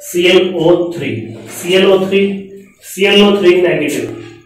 ClO3 ClO3 ClO3 negative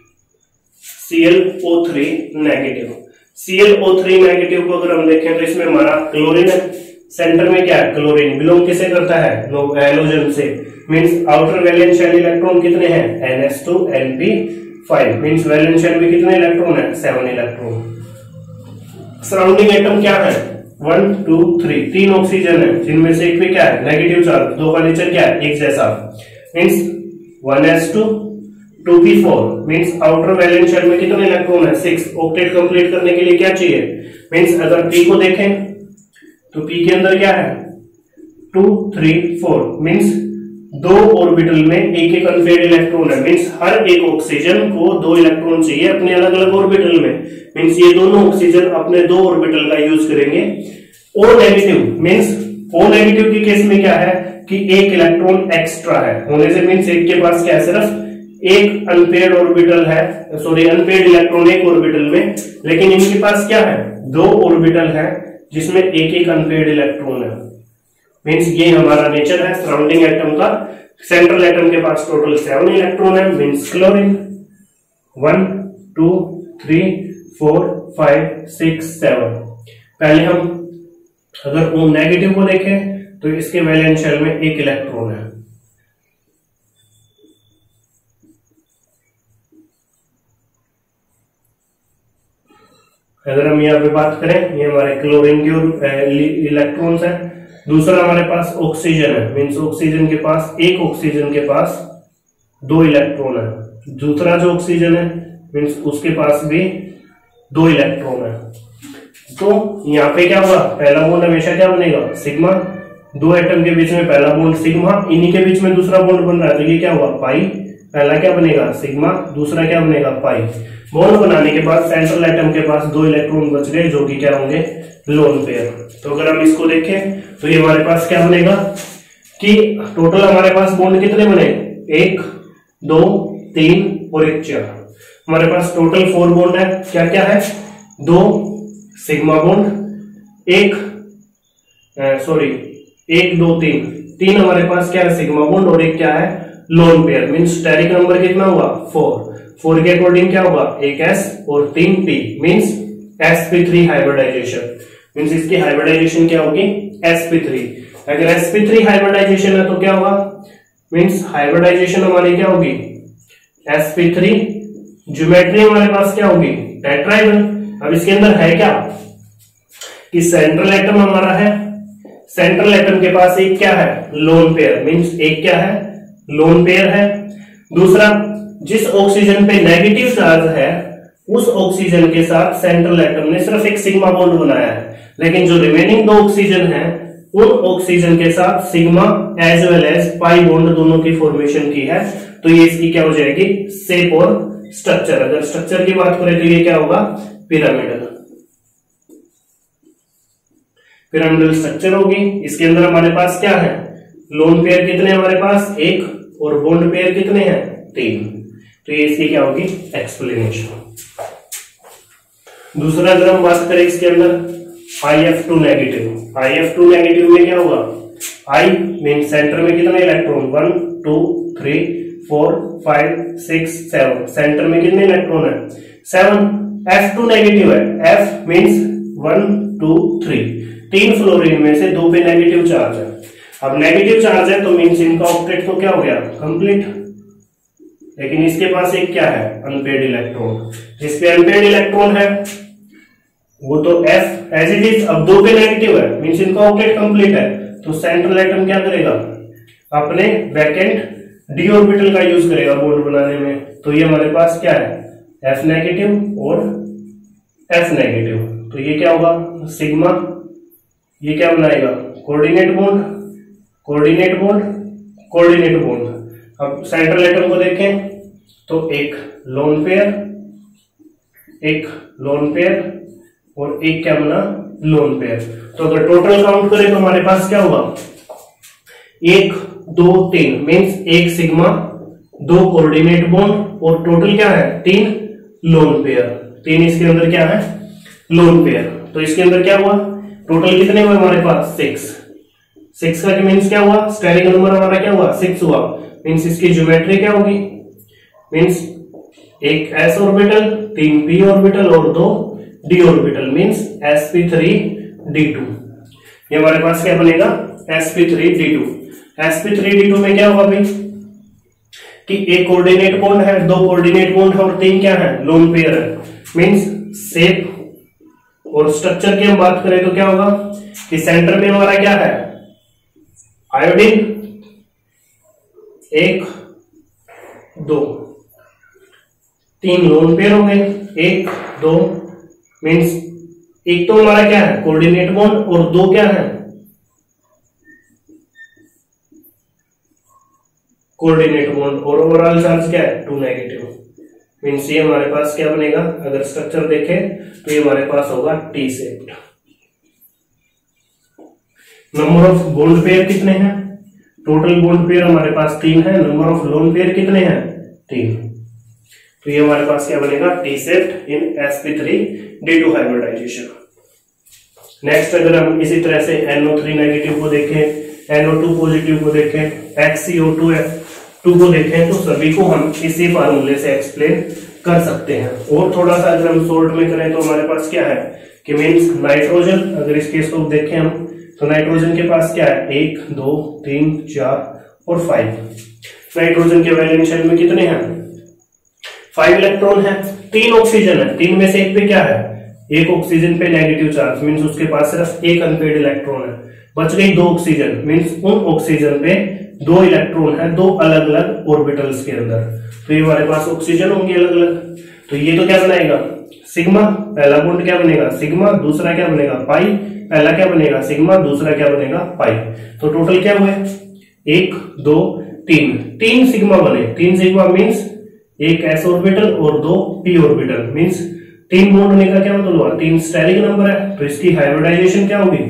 ClO3 negative ClO3 negative को अगर हम देखें तो इसमें हमारा क्लोरीन है, सेंटर में क्या है क्लोरीन, बिलोंग किसे करता है हैलोजन से, means outer valence shell electron कितने हैं NH2 Np5, means valence shell में कितने इलेक्ट्रॉन है 7 इलेक्ट्रॉन। सराउंडिंग एटम क्या है 1 2 3 तीन ऑक्सीजन है जिनमें से एक पे क्या है नेगेटिव चार्ज, दो का नेचर क्या है एक जैसा, means 1s2 2p4, means outer valence shell में कितने इलेक्ट्रॉन है 6, ऑक्टेट कंप्लीट करने के लिए क्या चाहिए, मींस अगर p को देखें तो p के अंदर क्या है 2 3 4, मींस दो ऑर्बिटल में एक एक अनपेयर्ड इलेक्ट्रॉन है, मींस हर एक ऑक्सीजन को दो इलेक्ट्रॉन चाहिए अपने अलग अलग ऑर्बिटल में, मींस ये दोनों ऑक्सीजन अपने दो ऑर्बिटल का यूज करेंगे। O negative, means O negative की केस में क्या है कि एक इलेक्ट्रॉन एक्स्ट्रा है होने से, मींस एक के पास क्या है सिर्फ एक अनपेयर्ड ऑर्बिटल है, सॉरी अनपेयर्ड इलेक्ट्रॉन एक ऑर्बिटल में, लेकिन इनके पास क्या है दो ऑर्बिटल है जिसमें एक एक अनपेयर्ड इलेक्ट्रॉन है, मींस ये हमारा नेचर है सराउंडिंग एटम का। सेंट्रल एटम के पास टोटल 7 इलेक्ट्रॉन है, मींस क्लोरीन 1 2 3 4 5 6 7। पहले हम अगर O नेगेटिव को देखें तो इसके वैलेंस शेल में एक इलेक्ट्रॉन है, अगर हम यहाँ पे बात करें ये हमारे क्लोरीन के इलेक्ट्रॉन्स है। दूसरा हमारे पास ऑक्सीजन है, मींस ऑक्सीजन के पास दो इलेक्ट्रॉन है, दूसरा जो ऑक्सीजन है मींस उसके पास भी दो इलेक्ट्रॉन है। तो यहाँ पे क्या होगा पहला बॉन्ड हमेशा क्या बनेगा सिग्मा, दो एटम के बीच में पहला बॉन्ड सिग्मा, इन्हीं के बीच में दूसरा बॉन्ड बन रहा है तो ये क्या हुआ पाई, पहला क्या बनेगा सिग्मा, दूसरा क्या बनेगा पाई। बॉन्ड बनाने के बाद सेंट्रल एटम के पास दो इलेक्ट्रॉन बच गए जो कि क्या होंगे लोन पेयर। तो अगर हम इसको देखें तो ये हमारे पास क्या बनेगा कि टोटल हमारे पास बॉन्ड कितने बने 1 2 3 और 1 4, हमारे पास टोटल 4 बॉन्ड है। क्या क्या है 2 सिग्मा बॉन्ड, 1 2 3 हमारे पास क्या है सिग्मा बॉन्ड और एक क्या है lone pair, means steric number कितना हुआ 4 के अकॉर्डिंग क्या होगा एक S और 3 P, means sp3 hybridization, means इसकी हाइब्रिडाइजेशन क्या होगी sp3। अगर sp3 हाइब्रिडाइजेशन है तो क्या होगा मींस हाइब्रिडाइजेशन हमारी क्या होगी sp3, ज्योमेट्री हमारे पास क्या होगी टेट्राहेड्रल। अब इसके अंदर है क्या कि सेंट्रल एटम हमारा है, सेंट्रल एटम के पास एक क्या है लोन पेयर, मींस एक क्या है लोन पेयर है। दूसरा जिस ऑक्सीजन पे नेगेटिव चार्ज है उस ऑक्सीजन के साथ सेंट्रल एटम ने सिर्फ एक सिग्मा बॉन्ड बनाया है, लेकिन जो रिमेनिंग दो ऑक्सीजन है उन ऑक्सीजन के साथ sigma as well as pi bond दोनों की फॉर्मेशन की है। तो ये इसकी क्या हो जाएगी शेप और स्ट्रक्चर। अगर स्ट्रक्चर की बात करें तो ये क्या होगा पिरामिडल स्ट्रक्चर होगी। इसके अंदर हमारे पास क्या है लोन पेयर कितने हमारे पास 1 और बॉन्ड पेयर कितने हैं 3। तो ये इसकी क्या होगी एक्सप्लेनेशन। दूसरा अगर हम बात करें इसके अंदर IF2 नेगेटिव में क्या होगा I मीन सेंटर में कितने इलेक्ट्रॉन 1 2 3 4 5 6 7, सेंटर में कितने इलेक्ट्रॉन है 7। F2 नेगेटिव है, F मीन्स 1 2 3, 3 फ्लोरीन में से 2 पे नेगेटिव चार्ज है। अब नेगेटिव चार्ज है तो मीन्स इनका ऑक्टेट तो क्या हो गया कंप्लीट, लेकिन इसके पास एक क्या है अनपेयर्ड इलेक्ट्रॉन, जिसपे अनपेयर्ड इलेक्ट्रॉन है वो तो F एज इट इज। अब 2 पे नेगेटिव है मींस इनका ऑक्टेट कंप्लीट है, तो सेंट्रल एटम क्या करेगा अपने वैकेंट d ऑर्बिटल का यूज करेगा बॉन्ड बनाने में। तो ये हमारे पास क्या है F नेगेटिव और F नेगेटिव, तो ये क्या होगा सिग्मा, ये क्या बनाएगा कोऑर्डिनेट बॉन्ड। अब सेंट्रल एटम को देखें तो एक लोन पेयर और एक क्या बना लोन पेयर। तो अगर टोटल काउंट करें तो हमारे पास क्या होगा 1 2 3 मींस 1 सिग्मा, 2 कोऑर्डिनेट बॉन्ड और टोटल क्या है 3 लोन पेयर। 3 इसके अंदर क्या है लोन पेयर। तो इसके अंदर क्या हुआ टोटल कितने हुए हमारे पास 6 का मीन्स क्या हुआ, स्टेरिक नंबर हमारा क्या हुआ, 6 हुआ। मीन्स इसकी ज्योमेट्री क्या होगी, मीन्स एक s ऑर्बिटल, 3 p ऑर्बिटल और 2 d ऑर्बिटल, मीन्स sp3d2। ये हमारे पास क्या बनेगा, sp3d2। sp3d2 में क्या होगा भाई कि एक कोऑर्डिनेट बॉन्ड है, 2 कोऑर्डिनेट बॉन्ड है और 3 क्या है, लोन पेयर है। मीन्स शेप और स्ट्रक्चर की हम बात करें तो क्या होगा कि सेंटर में हमारा क्या है, आयोडीन 1 2 3 लोन पेयर हो गए, 1 2 मीन्स एक तो हमारा क्या है कोऑर्डिनेट बॉन्ड और 2 क्या है कोऑर्डिनेट बॉन्ड और ओवरऑल चार्ज क्या है 2 नेगेटिव। मीन्स ये हमारे पास क्या बनेगा, अगर स्ट्रक्चर देखें तो ये हमारे पास होगा T shaped. Number of bond pair कितने हैं, टोटल बॉन्ड पेयर हमारे पास 3 है, नंबर ऑफ लोन पेयर कितने हैं 3। तो ये हमारे पास क्या बनेगा, T shaped in sp3d2 hybridization. Next अगर हम इसी तरह से NO3 नेगेटिव को देखें, NO2 पॉजिटिव को देखें, HCO2F2 को देखें तो सभी को हम इसी फार्मूले से एक्सप्लेन कर सकते हैं। और थोड़ा सा अगर हम शॉर्ट में करें तो हमारे पास क्या है कि मीन्स नाइट्रोजन, अगर इस केस को देखें हम तो नाइट्रोजन के पास क्या है 1 2 3 4 और 5। नाइट्रोजन के वैलेंस शेल में कितने हैं 5 इलेक्ट्रॉन है, 3 ऑक्सीजन है, 3 में से एक पे क्या है, एक ऑक्सीजन पे नेगेटिव चार्ज, मीन्स उसके पास सिर्फ एक अनपेड इलेक्ट्रॉन है, बच गई 2 ऑक्सीजन, मीन्स उन ऑक्सीजन पे 2 इलेक्ट्रॉन है 2 अलग अलग ऑर्बिटल्स के अंदर। तो ये हमारे पास ऑक्सीजन होंगे अलग अलग, तो ये तो क्या बनाएगा सिग्मा, पहला बॉन्ड क्या बनेगा सिग्मा, दूसरा क्या बनेगा पाई, पहला क्या बनेगा सिग्मा, दूसरा क्या बनेगा पाई। तो टोटल क्या हुए 1 2 3 सिग्मा बने, 3 सिग्मा मीन्स एक s ऑर्बिटल और 2 p ऑर्बिटल, मीन्स 3 बॉन्ड होने का क्या मतलब हुआ 3 स्टेरिक नंबर है। तो इसकी हाइब्रिडाइजेशन क्या होगी,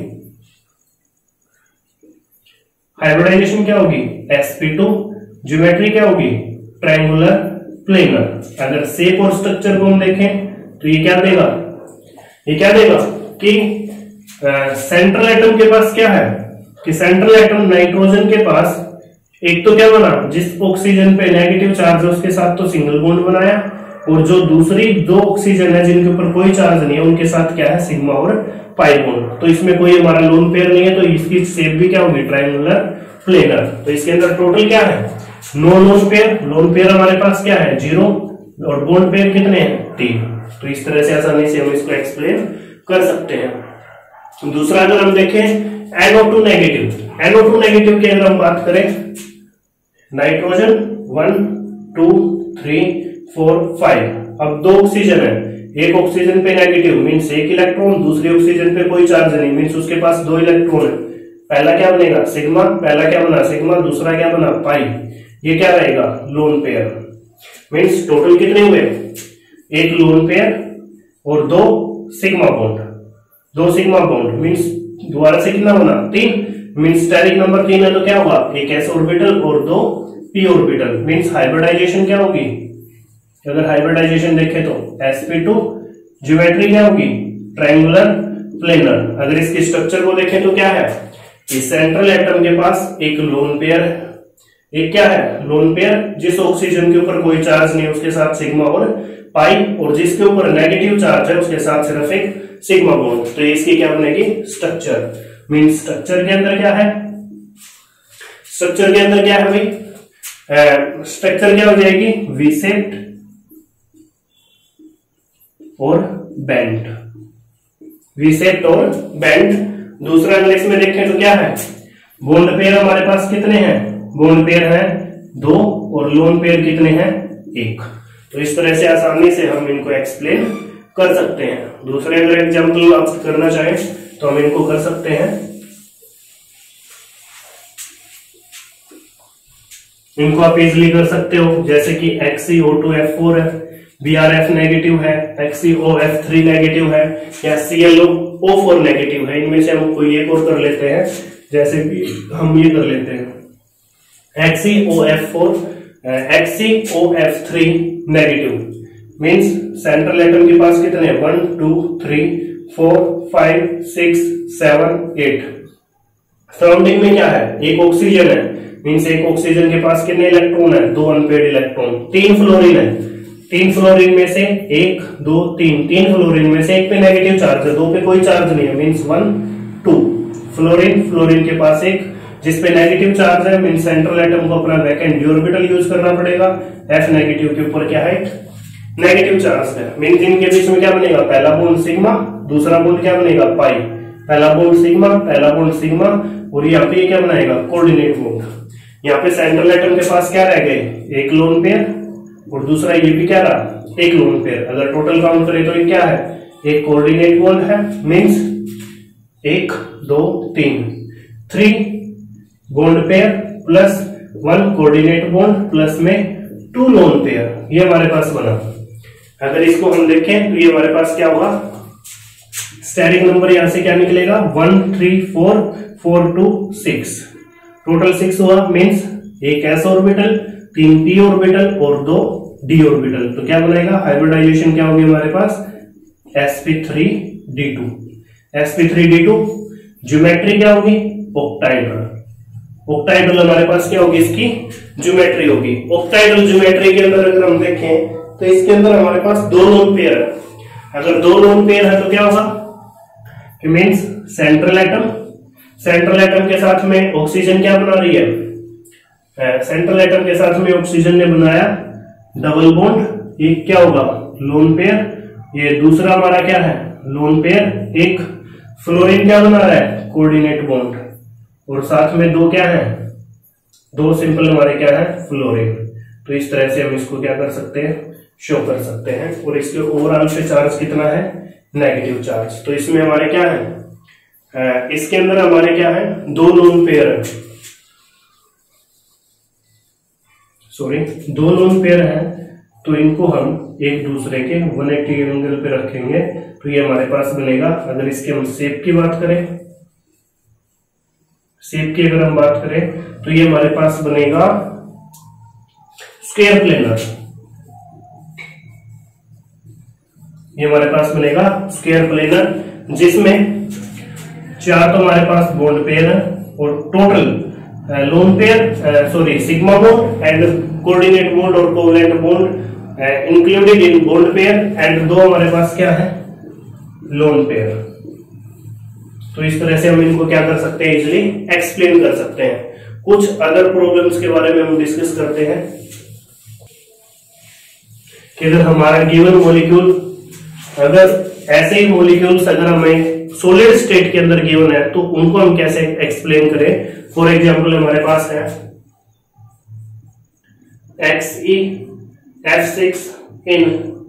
हाइब्रिडाइजेशन क्या होगी sp2, ज्योमेट्री क्या होगी ट्रायंगुलर प्लेनर। अगर शेप और स्ट्रक्चर को हम देखें तो ये क्या देगा, ये क्या देगा कि सेंट्रल एटम के पास क्या है कि सेंट्रल एटम नाइट्रोजन के पास एक तो क्या बना, जिस ऑक्सीजन पे नेगेटिव चार्ज है उसके साथ तो सिंगल बॉन्ड बनाया, और जो दूसरी 2 ऑक्सीजन है जिनके ऊपर कोई चार्ज नहीं है उनके साथ क्या है सिग्मा और पाई बॉन्ड। तो इसमें कोई हमारा लोन पेयर नहीं है, तो इसकी शेप भी क्या होगी ट्रायंगुलर प्लेनर। तो इसके अंदर टोटल क्या है no lone pair, lone pair हमारे पास क्या है 0 और बॉन्ड पेयर कितने हैं 3। तो इस तरह से आसानी से हम इसको एक्सप्लेन कर सकते हैं। दूसरा अगर हम देखें NO2 नेगेटिव, NO2 नेगेटिव की अगर हम बात करें नाइट्रोजन 1 2 3 4 5, अब 2 ऑक्सीजन है, एक ऑक्सीजन पे नेगेटिव मीन्स एक इलेक्ट्रॉन, दूसरी ऑक्सीजन पे कोई चार्ज नहीं मीन्स उसके पास 2 इलेक्ट्रॉन है, पहला क्या बनेगा सिग्मा, पहला क्या बना सिग्मा, दूसरा क्या बना पाई, ये क्या रहेगा लोन पेयर। मीन्स टोटल कितने हुए एक लोन पेयर और 2 sigma bond, 2 sigma bond means दोबारा से कितना बना 3, मीन्स स्टेरिक नंबर 3 है तो क्या होगा एक s ऑर्बिटल और 2 p ऑर्बिटल। मीन्स हाइब्रिडाइजेशन क्या होगी, अगर हाइब्रिडाइजेशन देखें तो sp2, ज्योमेट्री क्या होगी ट्रायंगुलर प्लेनर। अगर इसके स्ट्रक्चर को देखें तो क्या है कि सेंट्रल एटम के पास एक लोन पेयर है, एक क्या है लोन पेयर, जिस ऑक्सीजन के ऊपर कोई चार्ज नहीं उसके साथ सिग्मा और पाई, और जिसके ऊपर नेगेटिव चार्ज है उसके साथ सिर्फ एक सिग्मा बॉन्ड। तो इसकी क्या बनेगी स्ट्रक्चर। मींस स्ट्रक्चर के अंदर क्या है, स्ट्रक्चर के अंदर क्या है भाई, स्ट्रक्चर क्या हो जाएगी वी शेप्ड और बेंट, वी शेप्ड और बेंट। दूसरा अगर इसमें देखें तो क्या है बॉन्ड पेयर हमारे पास कितने हैं, बॉन्ड पेयर है 2 और लोन पेयर कितने हैं 1। तो इस तरह से आसानी से हम इनको एक्सप्लेन कर सकते हैं। दूसरे अगर एग्जाम्पल आप करना चाहें तो हम इनको कर सकते हैं। इनको आप इजिली कर सकते हो, जैसे कि XeO2F4 है, BrF नेगेटिव है, XeOF3 नेगेटिव है या ClO4 नेगेटिव है। इनमें से हम कोई एक और कर लेते हैं, जैसे कि हम ये कर लेते हैं XeOF4 XeOF3 negative. Means central atom के पास कितने 1 2 3 4 5 6 7 8 सराउंडिंग में क्या है, एक ऑक्सीजन है, मींस एक ऑक्सीजन के पास कितने इलेक्ट्रॉन है, 2 अनपेयर्ड इलेक्ट्रॉन। 3 फ्लोरीन है, 3 फ्लोरीन में से 1 2 3, 3 फ्लोरीन में से एक पे नेगेटिव चार्ज है, 2 पे कोई चार्ज नहीं है, मींस 1 2 फ्लोरीन, फ्लोरीन के पास एक जिसपे नेगेटिव चार्ज है, मींस सेंट्रल एटम को अपना वैकेंट डी ऑर्बिटल यूज करना पड़ेगा। F नेगेटिव के ऊपर क्या है, नेगेटिव चार्ज है, मींस इनके बीच में क्या बनेगा, पहला बॉन्ड सिग्मा, दूसरा बॉन्ड क्या बनेगा, पाई, पहला बॉन्ड सिग्मा, पहला बॉन्ड सिग्मा, और यहाँ पे क्या बनाएगा, कोऑर्डिनेट बॉन्ड। यहाँ पे सेंट्रल एटम के पास क्या रह गए, एक लोन पेयर, और दूसरा ये भी क्या रहा, एक लोन पेयर। अगर टोटल काउंट करें तो ये क्या है, एक कोऑर्डिनेट बॉन्ड है, means 1 2 3 3 bond pair plus 1 coordinate bond plus में 2 लोन पेयर, ये हमारे पास बना। अगर इसको हम देखें तो ये हमारे पास क्या होगा, स्टेरिक नंबर यहां से क्या निकलेगा, 1 3 4 4 2 6, टोटल 6 हुआ, मींस एक s ऑर्बिटल, 3 p ऑर्बिटल और 2 d ऑर्बिटल। तो क्या बनाएगा, हाइब्रिडाइजेशन क्या होगी हमारे पास, sp3d2। sp3d2 ज्योमेट्री क्या होगी, ऑक्टाइड्रल। ऑक्टाइड्रल हमारे पास क्या होगी, इसकी ज्योमेट्री होगी। ऑक्टाइड्रल ज्योमेट्री के अंदर अगर हम देखें तो इसके अंदर हमारे पास 2 लोन पेयर है। अगर 2 लोन पेयर है तो क्या होगा, मींस सेंट्रल एटम के साथ में ऑक्सीजन क्या बना रही है, सेंट्रल एटम के साथ में ऑक्सीजन ने बनाया डबल बॉन्ड, ये क्या होगा, लोन पेयर। ये दूसरा हमारा क्या है, लोन पेयर। एक फ्लोरीन क्या बना रहा है, कोऑर्डिनेट बॉन्ड, और साथ में 2 क्या है, 2 सिंपल हमारे क्या है, फ्लोरीन। तो इस तरह से हम इसको क्या कर सकते हैं, शो कर सकते हैं। और इसके ओवरऑल पे चार्ज कितना है, नेगेटिव चार्ज। तो इसमें हमारे क्या है, इसके अंदर हमारे क्या है, 2 लोन पेयर है, सॉरी 2 लोन पेयर है। तो इनको हम एक दूसरे के 180 एंगल पे रखेंगे तो ये हमारे पास बनेगा। अगर इसके हम शेप की बात करें, शेप की अगर हम बात करें तो ये हमारे पास बनेगा स्क्वायर प्लेनर। ये हमारे पास बनेगा स्क्वायर प्लेनर, जिसमें 4 तो हमारे पास बॉन्ड पेयर है और total lone pair, sorry sigma bond and coordinate bond और covalent bond included in bond pair, and 2 हमारे पास क्या है, लोन पेयर। तो इस तरह से हम इनको क्या कर सकते हैं, इजिली एक्सप्लेन कर सकते हैं। कुछ अदर प्रॉब्लम्स के बारे में हम डिस्कस करते हैं कि अगर हमारा गिवन मॉलिक्यूल, अगर ऐसे ही मॉलिक्यूल्स अगर हमें सॉलिड स्टेट के अंदर गिवन है तो उनको हम कैसे एक्सप्लेन करें। फॉर एग्जाम्पल हमारे पास है XeF6 in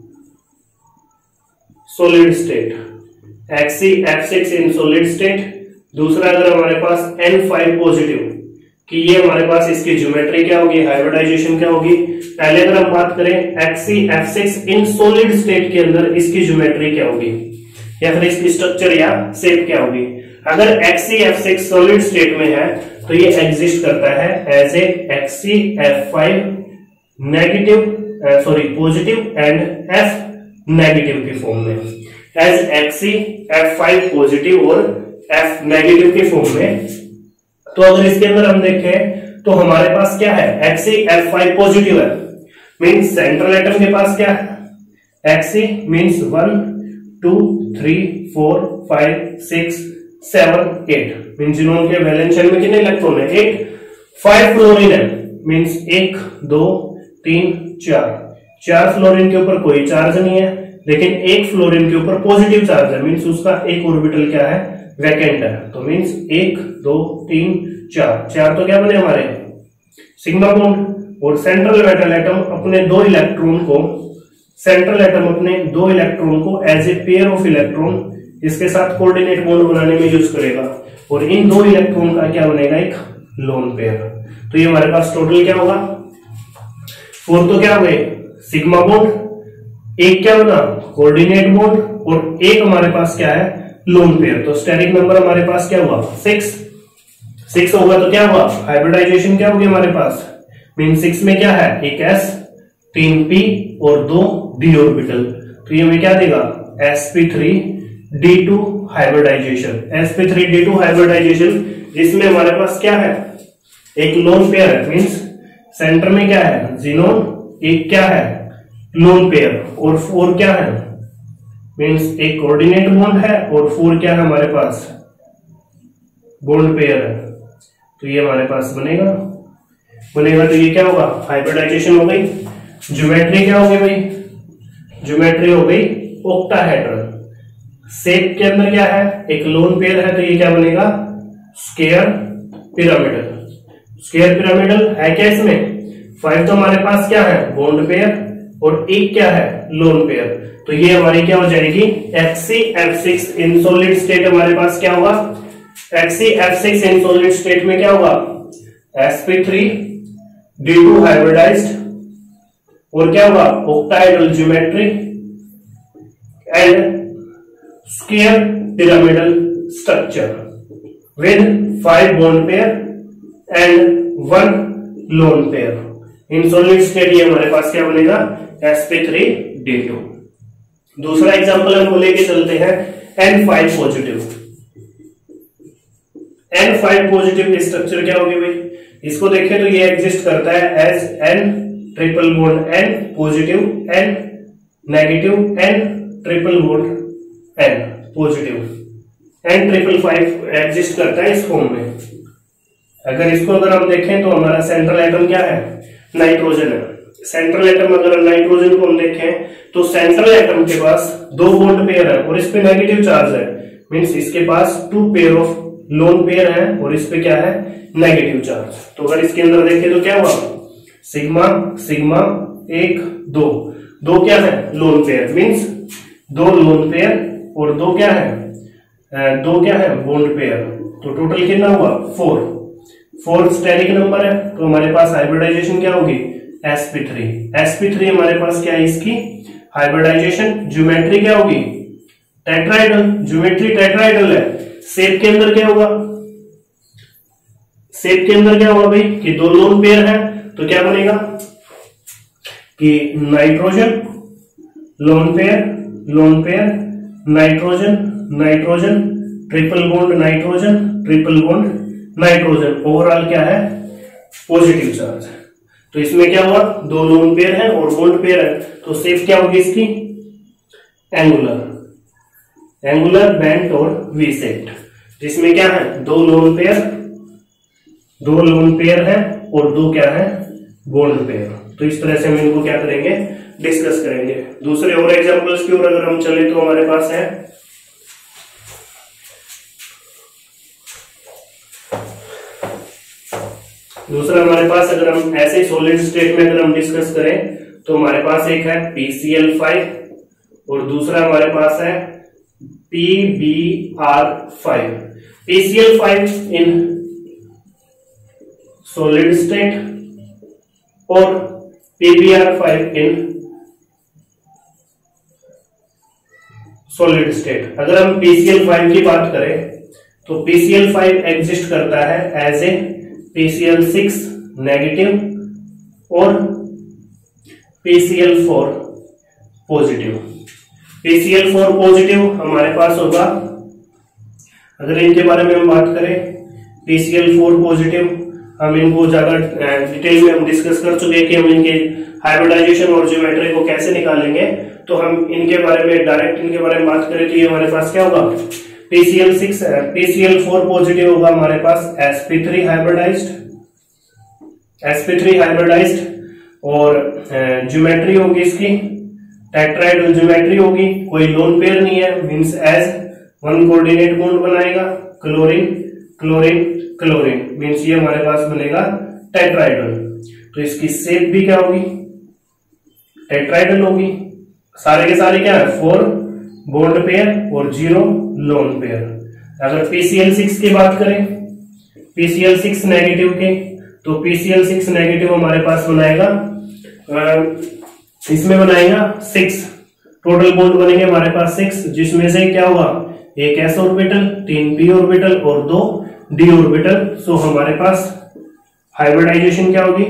solid state, XeF6 in solid state. दूसरा अगर हमारे पास N5 पॉजिटिव, कि ये हमारे पास इसकी ज्योमेट्री क्या होगी, हाइब्रिडाइजेशन क्या होगी। पहले अगर हम बात करें XeF6 इन सॉलिड स्टेट के अंदर इसकी ज्योमेट्री क्या होगी, या फिर इसकी स्ट्रक्चर या शेप क्या होगी। अगर XeF6 सॉलिड स्टेट में है तो ये एग्जिस्ट करता है as a XeF5 negative, sorry positive and F negative के फॉर्म में, एज XeF5 पॉजिटिव और F नेगेटिव के फॉर्म में। तो अगर इसके अंदर हम देखें तो हमारे पास क्या है, XeF5 पॉजिटिव है, मींस सेंट्रल एटम के पास क्या है, Xe मींस 1 2 3 4 5 6 7 8, मींस जिन्होंने के वैलेंस शेल में कितने इलेक्ट्रॉन है, 8। 5 फ्लोरीन है, मींस 1 2 3 4 फ्लोरीन के ऊपर कोई चार्ज नहीं है, लेकिन एक फ्लोरीन के ऊपर पॉजिटिव चार्ज है, मींस उसका एक ऑर्बिटल क्या है, वैकेंट है। तो मींस 1 2 3 4 तो क्या बने हमारे सिग्मा बॉन्ड, और सेंट्रल मेटल एटम अपने 2 इलेक्ट्रॉन को, सेंट्रल एटम अपने 2 इलेक्ट्रॉन को as a pair of electron इसके साथ कोऑर्डिनेट बॉन्ड बनाने में यूज करेगा, और इन 2 इलेक्ट्रॉन का क्या बनेगा, एक लोन पेयर। तो ये हमारे पास टोटल क्या होगा, 4 तो क्या हो गए सिग्मा बॉन्ड, एक क्या बना कोऑर्डिनेट बॉन्ड, और एक हमारे पास क्या है, लोन पेयर। तो स्टेरिक नंबर हमारे पास क्या हुआ, 6 होगा। तो क्या हुआ, हाइब्रिडाइजेशन क्या होगी हमारे पास, मीन 6 में क्या है, एक S 3 P और 2 D ऑर्बिटल। तो ये हमें क्या देगा, sp3d2 हाइब्रिडाइजेशन। sp3d2 हाइब्रिडाइजेशन जिसमें हमारे पास क्या है, एक लोन पेयर है, मींस सेंटर में क्या है, जीनोन, एक क्या है, लोन पेयर, और 4 क्या है, मींस एक कोऑर्डिनेट बॉन्ड है, और 4 क्या है हमारे पास, बॉन्ड पेयर है। तो ये हमारे पास बनेगा तो ये क्या होगा, हाइब्रिडाइजेशन हो गई। ज्योमेट्री क्या हो गई भाई, ज्योमेट्री हो गई ऑक्टाहेड्रल। शेप के अंदर क्या है, एक लोन पेयर है, तो ये क्या बनेगा, स्क्वायर पिरामिडल। स्क्वायर पिरामिडल है क्या इसमें, 5 तो हमारे पास क्या है, बॉन्ड पेयर, और एक क्या है, लोन पेयर। तो ये हमारी क्या हो जाएगी, FCF6 इन सॉलिड स्टेट। हमारे पास क्या होगा, FCF6 इन सॉलिड स्टेट में क्या होगा, sp3d2 हाइब्रिडाइज्ड, और क्या होगा, octahedral geometry and square pyramidal structure with 5 bond pair and 1 lone pair in solid state. ये हमारे पास क्या बनेगा, sp3d2। दूसरा एग्जांपल हम लेके चलते हैं N5 पॉजिटिव। N5 पॉजिटिव की स्ट्रक्चर क्या होगी भाई, इसको देखें तो ये एग्जिस्ट करता है as N triple bond N positive, N negative, N triple bond N positive, N triple 5 exist करता है इस फॉर्म में। अगर हम देखें तो हमारा सेंट्रल एटम क्या है, नाइट्रोजन है। सेंट्रल एटम अगर नाइट्रोजन को हम देखें तो सेंट्रल एटम के पास 2 बॉन्ड पेयर है और इस पे नेगेटिव चार्ज है, मींस इसके पास 2 पेयर ऑफ लोन पेयर है और इस पे क्या है, नेगेटिव चार्ज। तो अगर इसके अंदर देखें तो क्या हुआ, सिग्मा सिग्मा 1 2 क्या है, lone pair, means 2 lone pair और 2 क्या है, बॉन्ड पेयर। तो टोटल कितना हुआ, 4 स्टेरिक नंबर है। तो हमारे पास हाइब्रिडाइजेशन क्या होगी, sp3 हमारे पास क्या है, इसकी हाइब्रिडाइजेशन। ज्योमेट्री क्या होगी, टेट्राहेड्रल, ज्योमेट्री टेट्राहेड्रल है। शेप के अंदर क्या होगा, भाई कि 2 लोन पेयर है, तो क्या बनेगा कि nitrogen lone pair nitrogen triple bond nitrogen, overall क्या है, पॉजिटिव चार्ज। तो इसमें क्या हुआ, 2 लोन पेयर है और बॉन्ड पेयर है, तो शेप क्या होगी इसकी, एंगुलर बेंट और वी सेप्ड, जिसमें क्या है, 2 लोन पेयर है और 2 क्या है, बॉन्ड पेयर। तो इस तरह से हम इनको क्या करेंगे, डिस्कस करेंगे। दूसरे और एग्जांपल्स की ओर अगर हम चले तो हमारे पास है दूसरा, हमारे पास अगर हम ऐसे सॉलिड स्टेट में अगर हम डिस्कस करें तो हमारे पास एक है PCl5 और दूसरा हमारे पास है PBr5। PCl5 इन सॉलिड स्टेट और PBr5 इन सॉलिड स्टेट। अगर हम PCl5 की बात करें तो PCl5 एग्जिस्ट करता है एज ए PCl6 नेगेटिव और PCl4 पॉजिटिव। PCl4 पॉजिटिव हमारे पास होगा, अगर इनके बारे में हम बात करें PCl4 पॉजिटिव, हम इनको ज्यादा डिटेल में हम डिस्कस कर चुके हैं कि हम इनके हाइब्रिडाइजेशन और ज्योमेट्री को कैसे निकालेंगे। तो हम इनके बारे में डायरेक्ट इनके बारे में बात करें तो ये हमारे पास क्या होगा, PCl4 पॉजिटिव होगा हमारे पास sp3 हाइब्रिडाइज्ड और ज्योमेट्री होगी इसकी टेट्राहेड्रल ज्योमेट्री होगी, कोई लोन पेयर नहीं है, मींस एज 1 कोऑर्डिनेट बॉन्ड बनाएगा, क्लोरीन क्लोरीन क्लोरीन, मींस ये हमारे पास बनेगा टेट्राहेड्रल। तो इसकी शेप भी क्या होगी, टेट्राहेड्रल होगी। सारे के सारे क्या है, 4 बॉन्ड पेयर और 0 लोन पेयर। अगर PCl6 की बात करें, PCl6 नेगेटिव के, तो PCl6 नेगेटिव हमारे पास बनाएगा, इसमें बनाएगा 6 टोटल बॉन्ड बनेंगे हमारे पास 6, जिसमें से क्या होगा, एक s ऑर्बिटल, 3 p ऑर्बिटल और 2 d ऑर्बिटल। सो हमारे पास हाइब्रिडाइजेशन क्या होगी,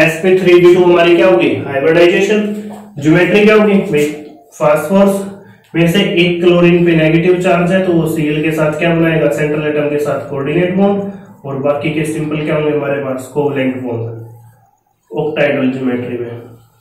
sp3d2 हमारी क्या होगी हाइब्रिडाइजेशन। ज्योमेट्री क्या होगी भाई, फास्फोरस में से एक क्लोरीन पे नेगेटिव चार्ज है तो वो Cl के साथ क्या बनाएगा, सेंट्रल एटम के साथ कोऑर्डिनेट बॉन्ड, और बाकी के सिंपल क्या होंगे हमारे पास, कोवलेंट बॉन्ड ऑक्टाइडल ज्योमेट्री में।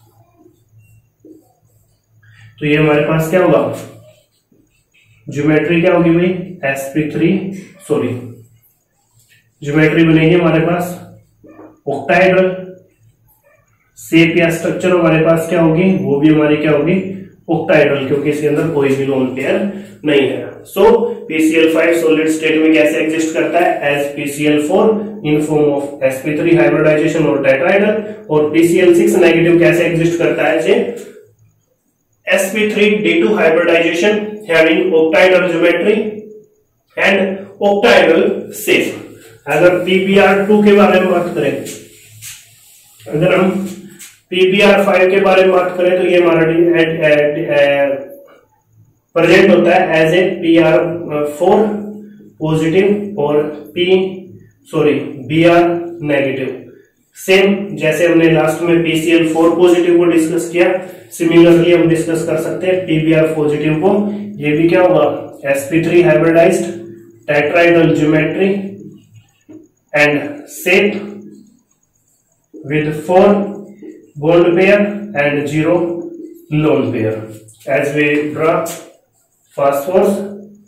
तो ये हमारे पास क्या होगा, ज्योमेट्री क्या होगी भाई, sp3 सॉरी ज्योमेट्री बनेगी हमारे पास ऑक्टाइडल। शेप या स्ट्रक्चर हमारे पास क्या होगी, वो भी हमारी क्या होगी, ऑक्टाइडल, क्योंकि इसके अंदर कोई भी लोन पेयर नहीं है। सो PCl5 सॉलिड स्टेट में कैसे एग्जिस्ट करता है, as PCl4 in form of sp3 hybridization और टेट्राइडल, और PCl6 नेगेटिव कैसे एग्जिस्ट करता है, जे sp3d2 hybridization having octahedral geometry and octahedral shape। अगर PBr2 के बारे में बात करें, अगर हम PBr5 के बारे में बात करें तो ये हमारा प्रेजेंट होता है एज ए PR4 पॉजिटिव और Br नेगेटिव। सेम जैसे हमने लास्ट में PCl4 पॉजिटिव को डिस्कस किया, सिमिलरली हम डिस्कस कर सकते हैं PBr पॉजिटिव को। ये भी क्या होगा, sp3 hybridized tetrahedral geometry and shape with 4 bond pair and 0 lone pair। As we draw phosphorus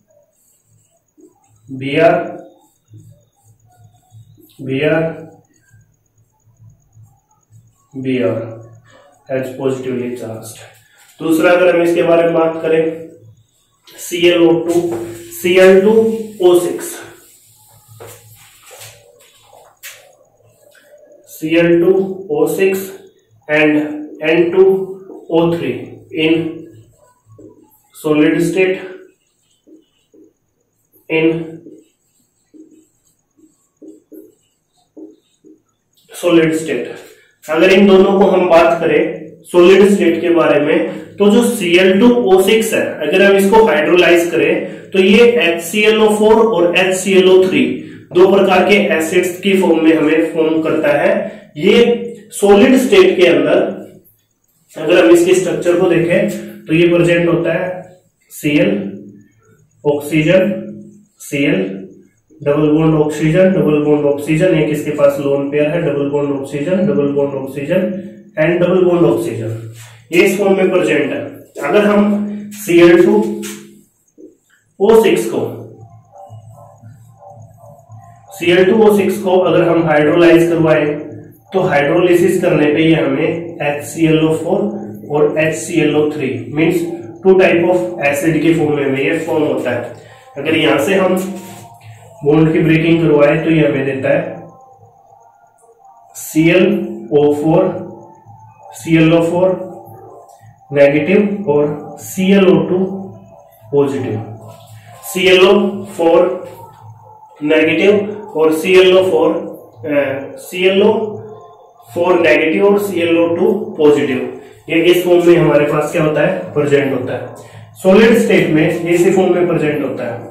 Br as positively charged। दूसरा अगर हम इसके बारे में बात करें, Cl2O6 Cl2O6 and N2O3 in solid state अगर इन दोनों को हम बात करें सॉलिड स्टेट के बारे में, तो जो Cl2O6 है अगर हम इसको हाइड्रोलाइज करें तो ये HClO4 और HClO3 दो प्रकार के एसिड्स की फॉर्म में हमें फॉर्म करता है। ये सॉलिड स्टेट के अंदर अगर हम इसके स्ट्रक्चर को देखें तो ये प्रेजेंट होता है Cl oxygen, Cl double bond oxygen, double bond oxygen, एक इसके पास लोन पेयर है, double bond oxygen, double bond oxygen and double bond oxygen, ये इस फॉर्म में प्रेजेंट है। अगर हम Cl2O6 को अगर हम हाइड्रोलाइज करवाए तो हाइड्रोलिसिस करने पे ये हमें HClO4 और HClO3 मींस 2 टाइप ऑफ एसिड के फॉर्म में ये फॉर्म होता है। अगर यहां से हम बॉन्ड की ब्रेकिंग करवाए तो ये हमें देता है ClO4 नेगेटिव और ClO2 पॉजिटिव, ClO4 नेगेटिव और ClO4 नेगेटिव और ClO2 पॉजिटिव, ये इस फॉर्म में हमारे पास क्या होता है, प्रेजेंट होता है। सॉलिड स्टेट में इसी फॉर्म में प्रेजेंट होता है,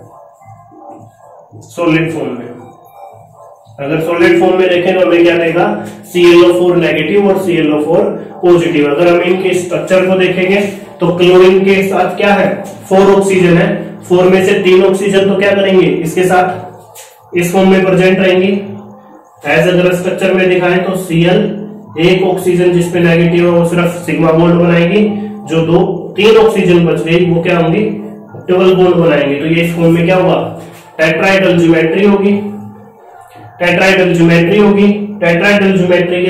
सॉलिड फॉर्म में। अगर सॉलिड फॉर्म में देखें तो हमें क्या देगा, ClO4 नेगेटिव और ClO4 पॉजिटिव। अगर हम इनके स्ट्रक्चर को देखेंगे तो क्लोरीन के साथ क्या है, 4 ऑक्सीजन है, 4 में से 3 ऑक्सीजन तो क्या करेंगे, इसके साथ इस फॉर्म में प्रेजेंट रहेंगी। एज अगर स्ट्रक्चर में दिखाएं तो Cl एक ऑक्सीजन जिसपे नेगेटिव है वो सिर्फ सिग्मा बॉन्ड बनाएगी, जो 3 ऑक्सीजन बच गई वो क्या होंगी, डबल बॉन्ड बनाएंगे। तो ये इस फॉर्म में क्या होगा, टेट्राइडल ज्योमेट्री होगी। टेट्राइडल ज्योमेट्री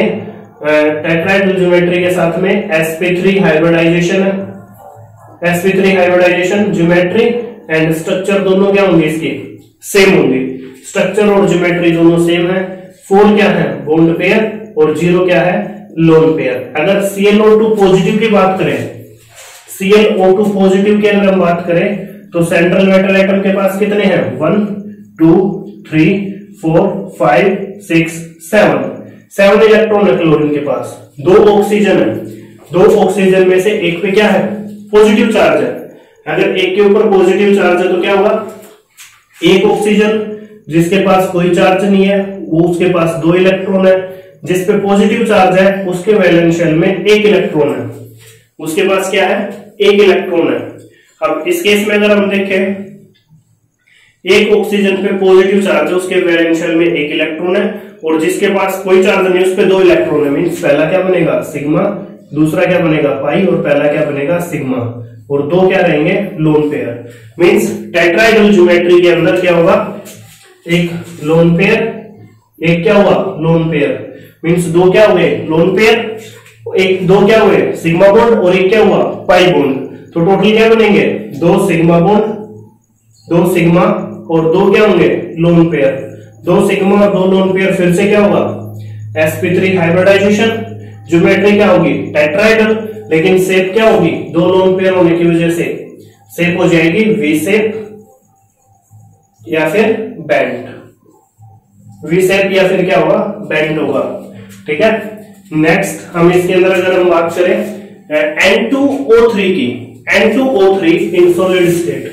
के साथ में sp3 हाइब्रिडाइजेशन है, sp3 hybridisation geometry and structure दोनों क्या होंगे, इसके सेम होंगे। स्ट्रक्चर और ज्योमेट्री दोनों सेम है। 4 क्या है, बॉन्ड पेयर और 0 क्या है, लोन पेयर। अगर ClO2 पॉजिटिव की बात करें, ClO2 पॉजिटिव के अंदर हम बात करें तो सेंट्रल मेटल एटम के पास कितने हैं, 1 2 3 4 5 6 7 इलेक्ट्रॉन है क्लोरीन के पास, 2 ऑक्सीजन है, 2 ऑक्सीजन में से एक पे क्या है, पॉजिटिव चार्ज है। अगर एक के ऊपर पॉजिटिव चार्ज है तो क्या होगा, एक ऑक्सीजन जिसके पास कोई चार्ज नहीं है वो उसके पास 2 इलेक्ट्रॉन है, जिसपे पॉजिटिव चार्ज है उसके वैलेंस शेल में 1 इलेक्ट्रॉन है, उसके पास क्या है, 1 इलेक्ट्रॉन है। अब इस केस में अगर हम देखें, एक ऑक्सीजन पे पॉजिटिव चार्ज है, उसके वैलेंस शेल में एक इलेक्ट्रॉन है, और जिसके पास कोई चार्ज नहीं उस पे दो इलेक्ट्रॉन है, मीन्स पहला क्या बनेगा सिग्मा, दूसरा क्या बनेगा पाई, और पहला क्या बनेगा सिग्मा, और दो क्या रहेंगे lone pair. Means tetrahedral geometry के अंदर क्या होगा, एक लोन पेयर, एक क्या हुआ लोन पेयर, मीन्स दो क्या हुए लोन पेयर, एक दो क्या हुए सिग्मा बॉन्ड, और एक क्या हुआ पाई बॉन्ड। तो टोटल क्या बनेंगे, दो सिग्मा बॉन्ड, दो सिग्मा और दो क्या होंगे लोन पेयर, दो सिग्मा और दो लोन पेयर, फिर से क्या होगा sp3 हाइब्रिडाइजेशन, ज्योमेट्री क्या होगी टेट्राहेड्रल, लेकिन शेप क्या होगी, दो लोन पेयर होने की वजह से शेप हो जाएगी वी शेप या फिर बैंड, वी शेप या फिर क्या होगा बैंड होगा। ठीक है, नेक्स्ट हम इसके अंदर अगर हम बात करें N2O3 की, N2O3 इन सॉलिड स्टेट,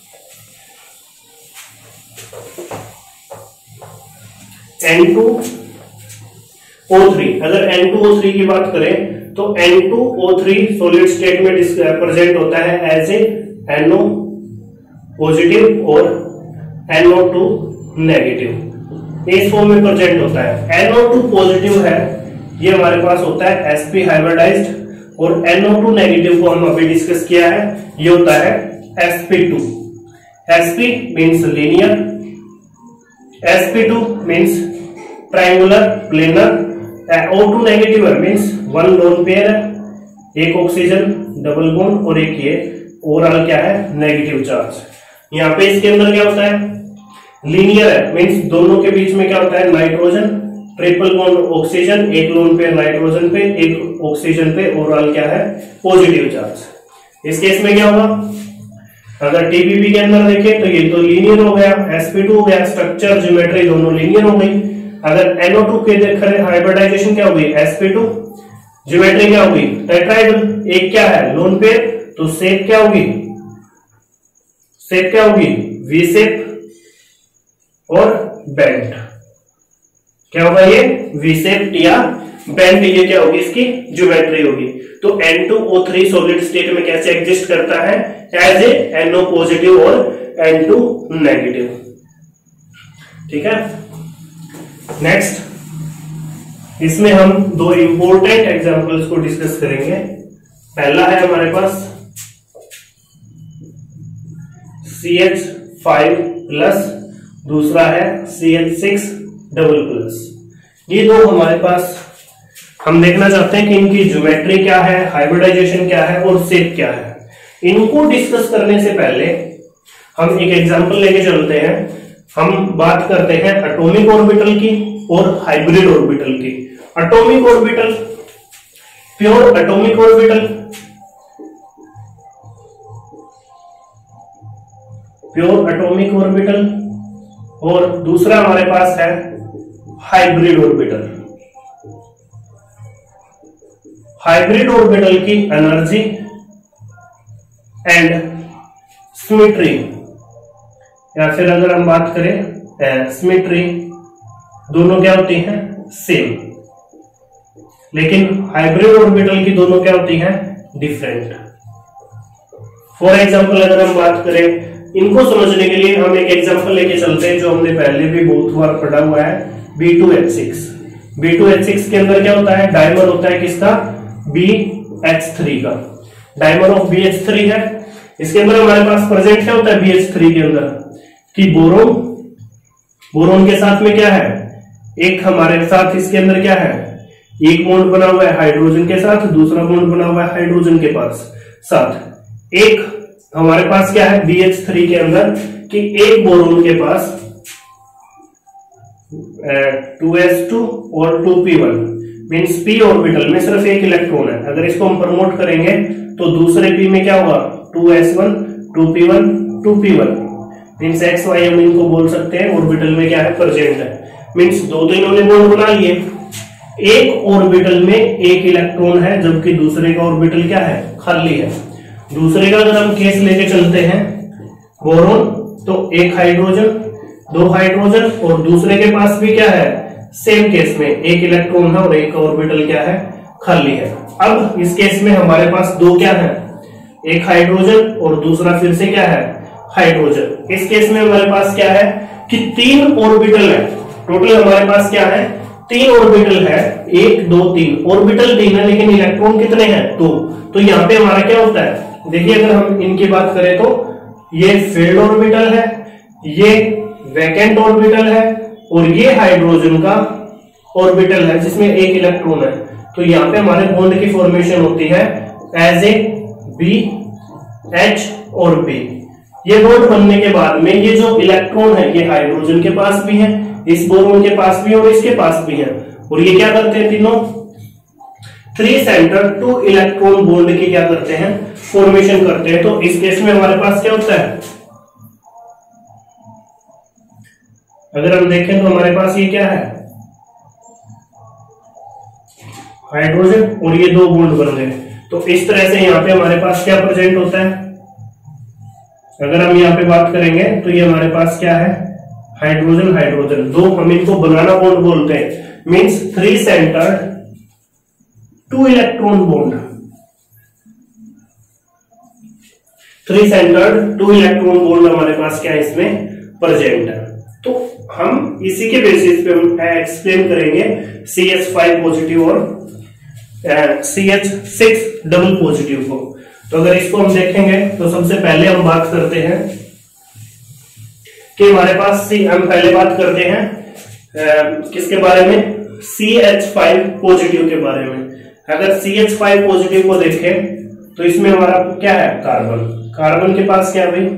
N2O3, अगर N2O3 की बात करें तो N2O3 सॉलिड स्टेट में प्रेजेंट होता है एज ए NO पॉजिटिव और NO2 नेगेटिव, इस फॉर्म में प्रेजेंट होता है। NO2 पॉजिटिव है ये हमारे पास होता है sp हाइब्रिडाइज्ड, और NO2 नेगेटिव को हम अभी डिस्कस किया है, ये होता है sp2। sp means linear, sp2 means triangular planar, O2 negative है मीन्स वन लोन पेयर है, एक ऑक्सीजन डबल बॉन्ड और एक ये ओवरऑल क्या है नेगेटिव चार्ज। यहाँ पे इसके अंदर क्या होता है लीनियर है, मीन्स दोनों के बीच में क्या होता है नाइट्रोजन, ट्रिपल बॉन्ड ऑक्सीजन, एक लोन पेयर नाइट्रोजन पे, एक ऑक्सीजन पे, ओवरऑल क्या है पॉजिटिव चार्ज। इस केस में क्या होगा, अगर टीपीपी के अंदर देखें तो ये तो लीनियर हो गया, sp2 हो गया, स्ट्रक्चर ज्योमेट्री दोनों लीनियर हो गई। अगर NO2 के देखें हाइब्रिडाइजेशन क्या होगी sp2, ज्योमेट्री क्या होगी टेट्राहेड्रल, एक क्या है लोन पेयर, तो शेप क्या होगी, शेप क्या होगी वी शेप और बेंट, क्या होगा ये वी शेप या बेंट, ये क्या होगी इसकी ज्योमेट्री होगी। तो N2O3 सॉलिड स्टेट में कैसे एग्जिस्ट करता है एज ए NO पॉजिटिव और N2 नेगेटिव। ठीक है, नेक्स्ट इसमें हम दो इंपॉर्टेंट एग्जांपल्स को डिस्कस करेंगे। पहला है हमारे पास CH5+, दूसरा है CH6+। ये दो हमारे पास हम देखना चाहते हैं कि इनकी ज्योमेट्री क्या है, हाइब्रिडाइजेशन क्या है और शेप क्या है। इनको डिस्कस करने से पहले हम एक एग्जांपल लेके चलते हैं। हम बात करते हैं एटॉमिक ऑर्बिटल की और हाइब्रिड ऑर्बिटल की। Atomic orbital, pure atomic orbital, pure atomic orbital, और दूसरा हमारे पास है हाइब्रिड ऑर्बिटल। हाइब्रिड ऑर्बिटल की एनर्जी एंड सिमेट्री, या फिर अगर हम बात करें सिमेट्री, दोनों क्या होती हैं सेम, लेकिन हाइब्रिड ऑर्बिटल की दोनों क्या होती हैं डिफरेंट। फॉर एग्जांपल अगर हम बात करें, इनको समझने के लिए हम एक एग्जांपल लेके चलते हैं जो हमने पहले भी बहुत बार पढ़ा हुआ है, B2H6। B2H6 के अंदर क्या होता है, डायमर होता है किसका, BH3 का, डायमर ऑफ BH3 है। इसके अंदर हमारे पास प्रेजेंट क्या होता है BH3 के अंदर कि बोरोन, बोरोन के साथ में क्या है, एक हमारे साथ इसके अंदर क्या है, एक बॉन्ड बना हुआ है हाइड्रोजन के साथ, दूसरा बॉन्ड बना हुआ है हाइड्रोजन के पास साथ। एक हमारे पास क्या है BH3 के अंदर कि एक बोरोन के पास 2s2 और 2p1, मीन्स p ऑर्बिटल में सिर्फ एक इलेक्ट्रॉन है। अगर इसको हम प्रमोट करेंगे तो दूसरे p में क्या होगा 2s1 2p1 2p1, means x y हम इनको बोल सकते हैं ऑर्बिटल में क्या है प्रेजेंट है। मीन्स दो तो इन्होंने बॉन्ड बना लिए, एक ऑर्बिटल में एक इलेक्ट्रॉन है जबकि दूसरे का ऑर्बिटल क्या है खाली है। दूसरे का अगर हम केस लेके चलते हैं बोरोन, तो एक हाइड्रोजन, दो हाइड्रोजन, और दूसरे के पास भी क्या है सेम केस में एक इलेक्ट्रॉन है और एक ऑर्बिटल क्या है खाली है। अब इस केस में हमारे पास दो क्या है एक हाइड्रोजन और दूसरा फिर से क्या है, हाइड्रोजन। इस केस में हमारे पास क्या है कि 3 ऑर्बिटल है, टोटल हमारे पास क्या है 3 ऑर्बिटल है, 1 2 3 ऑर्बिटल 3 है, लेकिन इलेक्ट्रॉन कितने हैं 2। तो यहाँ पे हमारा क्या होता है, देखिए अगर हम इनकी बात करें तो ये फील्ड ऑर्बिटल है, ये वैकेंट ऑर्बिटल है, और ये हाइड्रोजन का ऑर्बिटल है जिसमें 1 इलेक्ट्रॉन है। तो यहाँ पे हमारे बॉन्ड की फॉर्मेशन होती है एज ए बी एच और बी। ये बॉन्ड बनने के बाद में ये जो इलेक्ट्रॉन है ये हाइड्रोजन के पास भी है, इस बोरोन के पास भी है और इसके पास भी है, और ये क्या करते हैं तीनों 3 सेंटर 2 इलेक्ट्रॉन बॉन्ड की क्या करते हैं फॉर्मेशन करते हैं। तो इस केस में हमारे पास क्या होता है, अगर हम देखें तो हमारे पास ये क्या है हाइड्रोजन और ये 2 बॉन्ड बन गए। तो इस तरह से यहाँ पे हमारे पास क्या प्रेजेंट होता है, अगर हम यहाँ पे बात करेंगे तो ये हमारे पास क्या है हाइड्रोजन हाइड्रोजन 2, हम इनको बनाना बॉन्ड बोलते हैं, means 3 centered 2 electron bond, 3 centered 2 electron bond हमारे पास क्या है इसमें प्रेजेंट है। तो हम इसी के बेसिस पे हम एक्सप्लेन करेंगे CH5 पॉजिटिव और CH6 डबल पॉजिटिव को। तो अगर इसको हम देखेंगे तो सबसे पहले हम बात करते हैं कि हमारे पास हम पहले बात करते हैं किसके बारे में, CH5 पॉजिटिव के बारे में। अगर CH5 पॉजिटिव को देखें तो इसमें हमारा क्या है कार्बन, कार्बन के पास क्या है भाई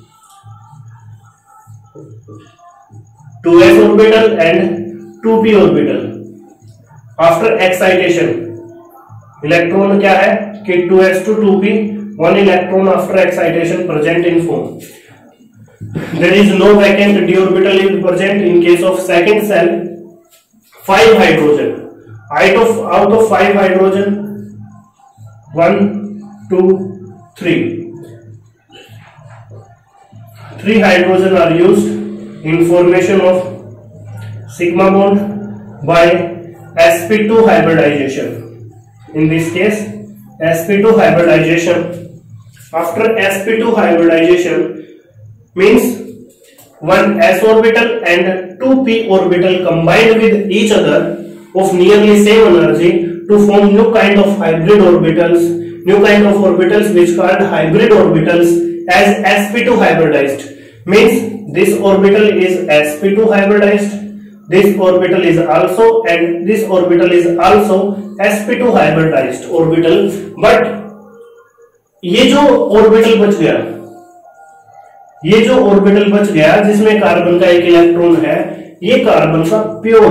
2s orbital and 2p orbital. After excitation electron क्या है कि 2s to 2p, 1 इलेक्ट्रॉन after excitation present in form. There is no vacant d orbital is present in case of second cell। 5 hydrogen out of 5 hydrogen 1 2 3 hydrogen are used in formation of sigma bond by sp2 hybridization। In this case sp2 hybridization, after sp2 hybridization means 1 s orbital and 2p orbital combined with each other of nearly same energy to form new kind of hybrid orbitals, new kind of orbitals which called hybrid orbitals as sp2 hybridized। means this orbital is sp2 hybridized, this orbital is also, and this orbital is also sp2 hybridized orbital। but ये जो orbital बच गया, ये जो orbital बच गया जिसमें carbon का 1 इलेक्ट्रॉन है, ये कार्बन का प्योर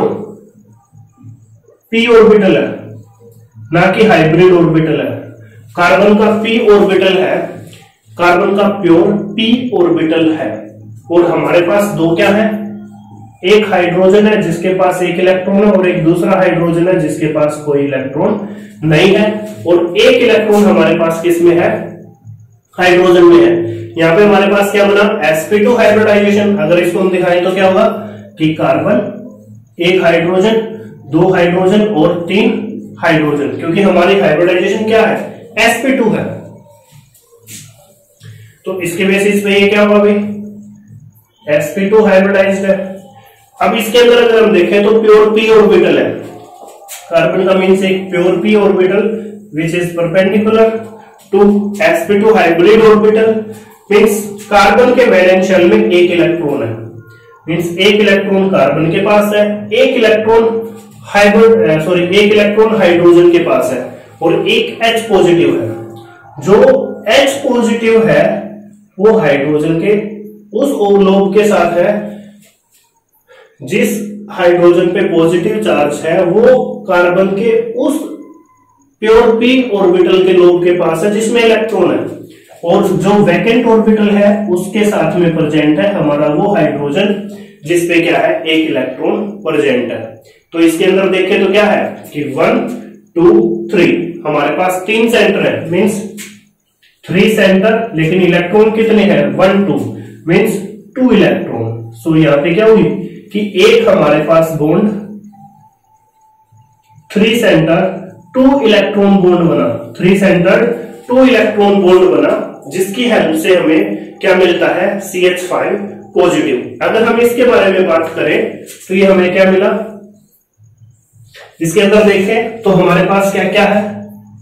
p ऑर्बिटल है, ना कि हाइब्रिड ऑर्बिटल है। कार्बन का p ऑर्बिटल है, कार्बन का प्योर p ऑर्बिटल है, और हमारे पास 2 क्या है, एक हाइड्रोजन है जिसके पास 1 इलेक्ट्रॉन है और एक दूसरा हाइड्रोजन है जिसके पास कोई इलेक्ट्रॉन नहीं है, और 1 इलेक्ट्रॉन हमारे पास किस में है हाइड्रोजन में है। यहाँ पे हमारे पास क्या बना sp2 हाइब्रिडाइजेशन। अगर इसको हम दिखाएं तो क्या होगा कि कार्बन 1 हाइड्रोजन 2 हाइड्रोजन और 3 हाइड्रोजन, क्योंकि हमारी हाइब्रिडाइजेशन क्या है sp2 है। तो इसके बेसिस पे ये क्या होगा भाई sp2 हाइब्रिडाइज्ड है। अब इसके अंदर अगर हम देखें तो प्योर p ऑर्बिटल है, कार्बन का मीन्स एक pure p orbital which is perpendicular to sp2 hybrid orbital. Means carbon के वैलेंस शेल में 1 इलेक्ट्रॉन है, मीन्स 1 इलेक्ट्रॉन कार्बन के पास है, 1 इलेक्ट्रॉन एक इलेक्ट्रॉन हाइड्रोजन के पास है, और 1 H पॉजिटिव है। जो H पॉजिटिव है वो हाइड्रोजन के उस लोब के साथ है जिस हाइड्रोजन पे पॉजिटिव चार्ज है, वो कार्बन के उस प्योर p ऑर्बिटल के लोब के पास है जिसमें इलेक्ट्रॉन है, और जो वैकेंट ऑर्बिटल है उसके साथ में प्रेजेंट है हमारा वो हाइड्रोजन जिसपे क्या है 1 इलेक्ट्रॉन प्रेजेंट है। तो इसके अंदर देखें तो क्या है कि 1 2 3 हमारे पास 3 सेंटर है, मींस 3 सेंटर, लेकिन इलेक्ट्रॉन कितने हैं 1 2 मींस 2 इलेक्ट्रॉन। सो यहाँ पे क्या हुई कि एक हमारे पास बॉन्ड 3 सेंटर 2 इलेक्ट्रॉन बॉन्ड बना, 3 सेंटर 2 इलेक्ट्रॉन बॉन्ड बना, जिसकी हेल्प से हमें क्या मिलता है, CH5 पॉजिटिव। अगर हम इसके बारे में बात करें तो ये हमें क्या मिला, इसके अंदर देखें तो हमारे पास क्या क्या है,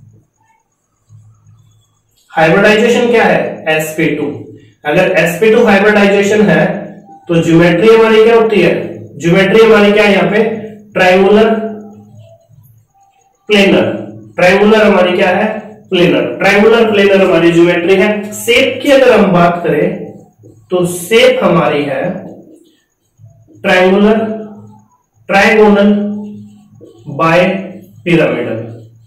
हाइब्रिडाइजेशन क्या है, sp2। अगर sp2 हाइब्रिडाइजेशन है तो ज्योमेट्री हमारी क्या होती है, ज्योमेट्री हमारी क्या है यहाँ पे, ट्रायंगुलर प्लेनर। ट्रायंगुलर हमारी क्या है, प्लेनर। ट्रायंगुलर प्लेनर हमारी ज्योमेट्री है। शेप की अगर हम बात करें तो शेप हमारी है triangular, trigonal, bipyramidal.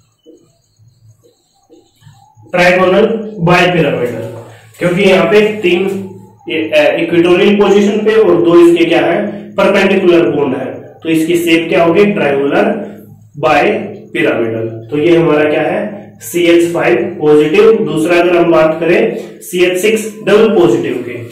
Trigonal bipyramidal, क्योंकि यहाँ पे 3 इक्वेटोरियल पोजीशन पे और 2 इसके क्या है, परपेंडिकुलर बॉन्ड है, तो इसकी शेप क्या होगी, ट्रायंगुलर बाय पिरामिडल। तो ये हमारा क्या है, CH5 पॉजिटिव। दूसरा अगर हम बात करें CH6 डबल पॉजिटिव के,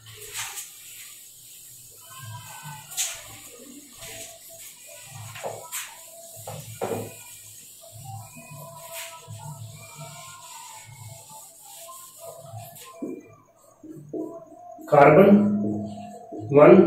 carbon 1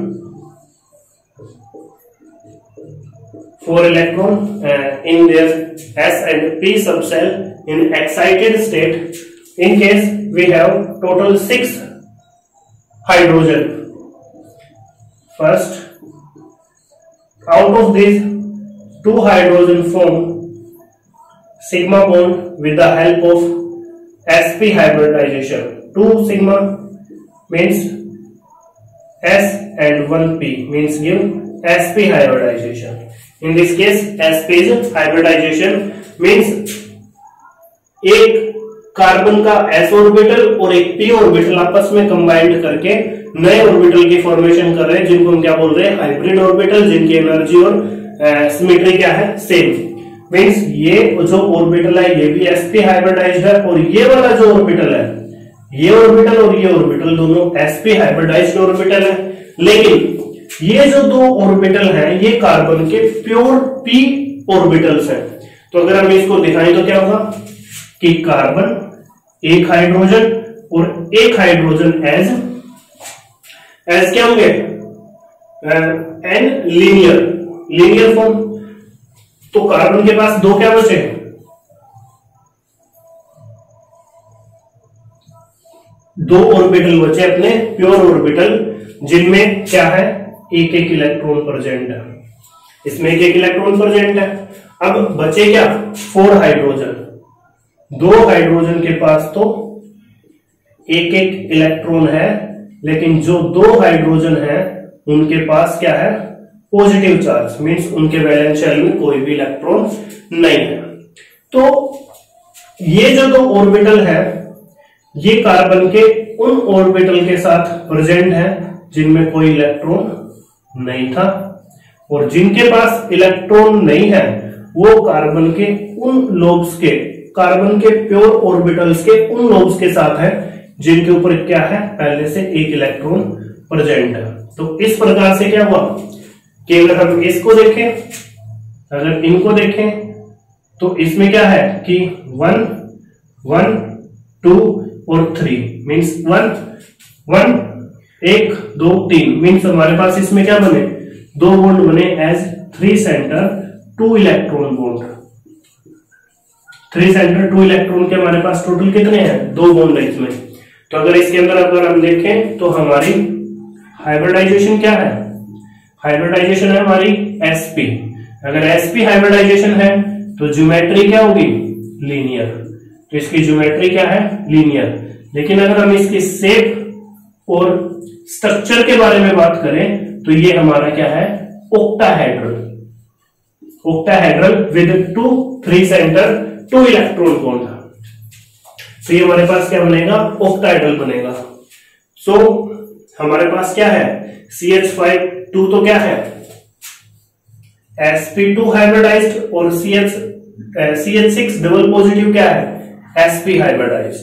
4 electron in their S and P subcell in excited state. In case we have total 6 hydrogen. First, out of these 2 hydrogen form sigma bond with the help of sp hybridization. 2 sigma means S and 1 P means give sp hybridization. In this case sp is hybridization means एक कार्बन का s orbital और एक p orbital आपस में combined करके नए orbital की फॉर्मेशन कर रहे हैं, जिनको हम क्या बोल रहे हैं, हाइब्रिड ऑर्बिटल, जिनकी एनर्जी और सिमेट्री क्या है, सेम। मींस ये जो ऑर्बिटल है ये भी sp हाइब्रिडाइज्ड है, और ये वाला जो ऑर्बिटल है, ये ऑर्बिटल और ये ऑर्बिटल दोनों sp हाइब्रिडाइज्ड ऑर्बिटल है। लेकिन ये जो 2 ऑर्बिटल हैं ये कार्बन के प्योर p ऑर्बिटल्स हैं। तो अगर हम इसको दिखाएं तो क्या होगा कि कार्बन एक हाइड्रोजन और एक हाइड्रोजन एज क्या होंगे, एन लीनियर फॉर्म। तो कार्बन के पास 2 क्या बचे, 2 ऑर्बिटल बचे अपने प्योर ऑर्बिटल, जिनमें क्या है, एक इलेक्ट्रॉन प्रेजेंट है, इसमें एक इलेक्ट्रॉन प्रेजेंट है। अब बचे क्या, 4 हाइड्रोजन। 2 हाइड्रोजन के पास तो एक इलेक्ट्रॉन है, लेकिन जो 2 हाइड्रोजन है उनके पास क्या है, पॉजिटिव चार्ज, मींस उनके वैलेंस शेल में कोई भी इलेक्ट्रॉन नहीं है। तो ये जो 2 ऑर्बिटल है ये कार्बन के उन ऑर्बिटल के साथ प्रेजेंट है जिनमें कोई इलेक्ट्रॉन नहीं था, और जिनके पास इलेक्ट्रॉन नहीं है वो कार्बन के उन लोब्स के, कार्बन के प्योर ऑर्बिटल्स के उन लोब्स के साथ है जिनके ऊपर क्या है, पहले से एक इलेक्ट्रॉन प्रेजेंट है। तो इस प्रकार से क्या हुआ कि अगर हम इसको देखें, अगर इनको देखें तो इसमें क्या है कि 1 1 2 और 3 मींस 1 1 1 2 3 मींस हमारे पास इसमें क्या बने, 2 बॉन्ड बने as 3 centre 2 electron bond. 3 centre 2 electron के हमारे पास टोटल कितने हैं, 2 बॉन्ड है इसमें। तो अगर इसके अंदर अगर हम देखें तो हमारी हाइब्रिडाइजेशन क्या है, हाइब्रिडाइजेशन है हमारी sp। अगर sp हाइब्रिडाइजेशन है तो ज्योमेट्री क्या होगी, लीनियर। तो इसकी ज्योमेट्री क्या है, लीनियर। लेकिन अगर हम इसकी शेप और स्ट्रक्चर के बारे में बात करें तो ये हमारा क्या है, octahedral. Octahedral with 3 centre 2 electron bond. तो ये हमारे पास क्या बनेगा, ओक्टाहेड्रल बनेगा। सो हमारे पास क्या है, CH5 2 तो क्या है, sp2 हाइब्रिडाइज्ड, और CH6 डबल पॉजिटिव क्या है, sp hybridised.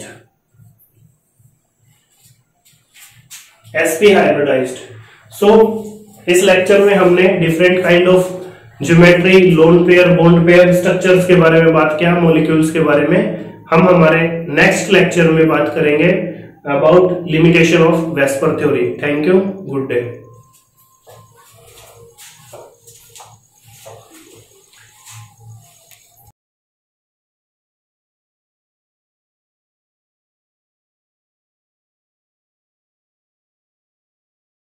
sp hybridised. So इस लेक्चर में हमने different kind of geometry, lone pair, bond pair, structures के बारे में बात किया, मॉलिक्यूल्स के बारे में। हम हमारे नेक्स्ट लेक्चर में बात करेंगे about limitation of VSEPR theory. Thank you, good day.